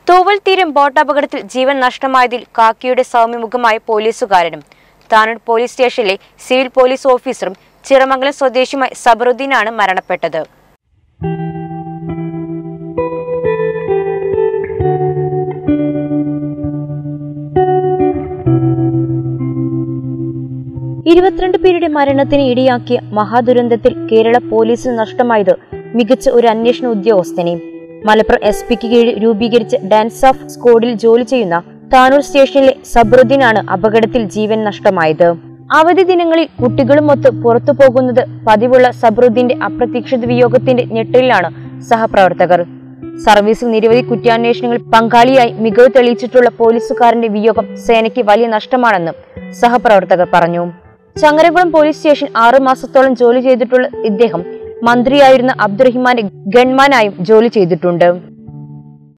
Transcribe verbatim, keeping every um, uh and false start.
തൂവൽ തീരം ബോട്ടപകടത്തിൽ ജീവൻ നഷ്ടമായതിൽ കാക്കിയുടെ സൗമ്യമുഖമായ പോലീസുകാരനും താനൂർ പോലീസ് സ്റ്റേഷനിലെ സിവിൽ പോലീസ് ഓഫീസറും ചിറമംഗലം സ്വദേശിയുമായ സബറുദ്ദീനാണ് മരണപ്പെട്ടത്. ഇരുപത്തിരണ്ട് പേരുടെ മരണത്തിന് ഇടയാക്കിയ മഹാദുരന്തത്തിൽ കേരള പോലീസിന് നഷ്ടമായത് മികച്ച ഒരു അന്വേഷണ ഉദ്യോഗസ്ഥനെയും. മലപ്പുറം എസ് പിക്ക് കീഴിൽ രൂപീകരിച്ച ഡാൻസ് ഓഫ് സ്ക്വാഡിൽ ജോലി ചെയ്യുന്ന താനൂർ സ്റ്റേഷനിലെ സബറുദ്ദീനാണ് അപകടത്തിൽ ജീവൻ നഷ്ടമായത്. അവധി ദിനങ്ങളിൽ കുട്ടികളുമൊത്ത് പുറത്തു പോകുന്നത് പതിവുള്ള സബറുദ്ദീന്റെ അപ്രതീക്ഷിത വിയോഗത്തിന്റെ ഞെട്ടലിലാണ് സഹപ്രവർത്തകർ. സർവീസിൽ നിരവധി കുറ്റാന്വേഷണങ്ങളിൽ പങ്കാളിയായി മികവ് തെളിയിച്ചിട്ടുള്ള പോലീസുകാരന്റെ വിയോഗം സേനയ്ക്ക് വലിയ നഷ്ടമാണെന്ന് സഹപ്രവർത്തകർ പറഞ്ഞു. ചങ്ങരകുളം പോലീസ് സ്റ്റേഷൻ ആറു മാസത്തോളം ജോലി ചെയ്തിട്ടുള്ള ഇദ്ദേഹം മന്ത്രിയായിരുന്ന അബ്ദുറഹിമാന്റെ ഗൺമാനായും ജോലി ചെയ്തിട്ടുണ്ട്.